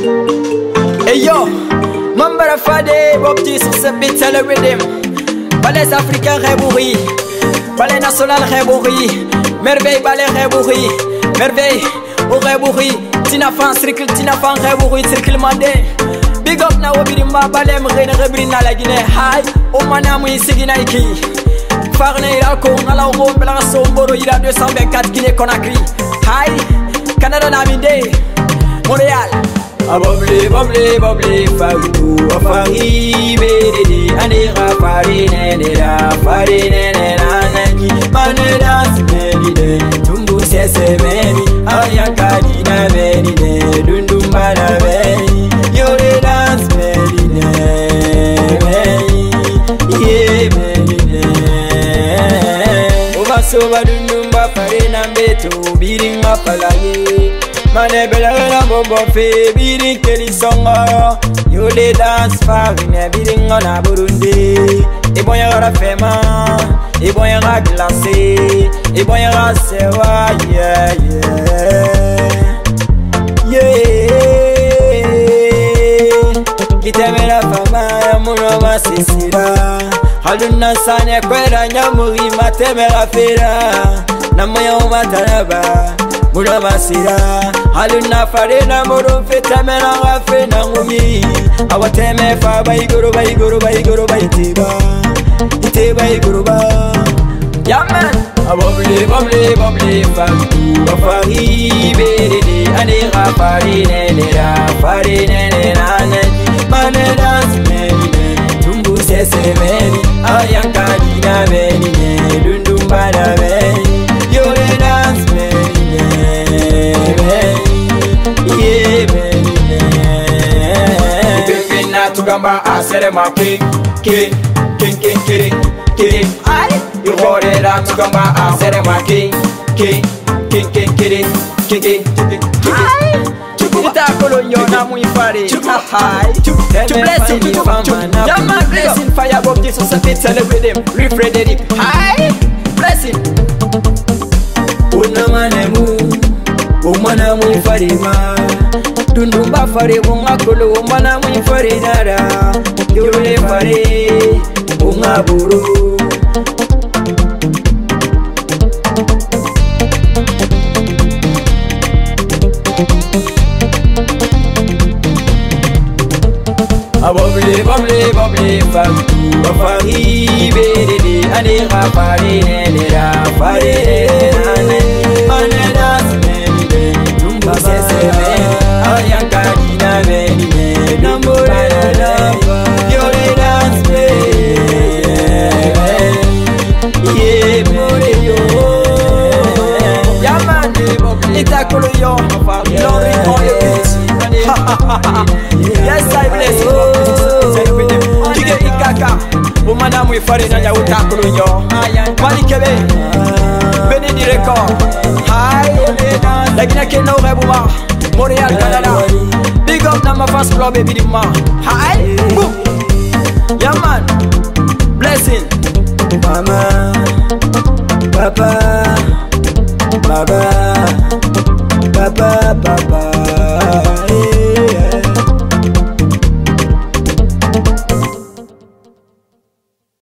Hey yo, Mambara Fade, Bobti sur ce beat, c'est le rhythm. Balais africains rébouris, balais national rébouris, merveille balais rébouris, merveille au rébouris, tinafan circle rébouris, circle mandé. Big up na wabirima balais mrene rebrina la Guinée. Hi, o manamu isigina iki. Farne irako ngala o mbela somboro ira 224 Guinée Conakry. Hi, Canada naminde, Montréal. Bobli, bobli, bobli, fagu, afari, bedede, anera, farinera, nanani, maneras, medide, tumbu sese meni, ayakadi na medide, dundumba na meni, yore dance medide, ye medide. Ovasoba dundumba farina beto, biring mapalaye. Mane bela bela bombo fe biring keli songa yo le dance farine biring ona Burundi e boya ra fema e boya ra glacé e boya ra sewa yeah kitemera fama ya muno masisira haluna sane kwera nyamuri matemera fera na moyo mataraba Mura masira, haluna farena moro feta mena rafena ngumi. Awateme fa baigoro baitiba, iteba igoroba. Yaman, abobli bobli bobli fagu, afari berede, anera farine nane, manera smeni, tumbu sese meni, ayankadi na meni, dundumba na meni, yore dance meni. Tugamba asere ma king you hold up tugamba asere ma king Chukuta kolonyo na muifari to blessing Yama blessing fire Bobti sur ce beat celebrate them refresh it hi blessing Umana muifari ma Dundumba fare bunga kolo umana muifari nara Yule fare bunga buru Bobli bobli bobli fagu afari bedede anera farina manera smende tumba sese ayankadi na meni nambora na yore dance ye more yo yamane bobli itakolo yo afari lori on the beat yes I bless you Kige ikaka Umana muifari na nyauta kulunyo Malikebe Beni di record Hi Lakina kena urebuma Montreal Canada Big up na ma fans club baby di ma Hi Boom Yeah man Blessing Mama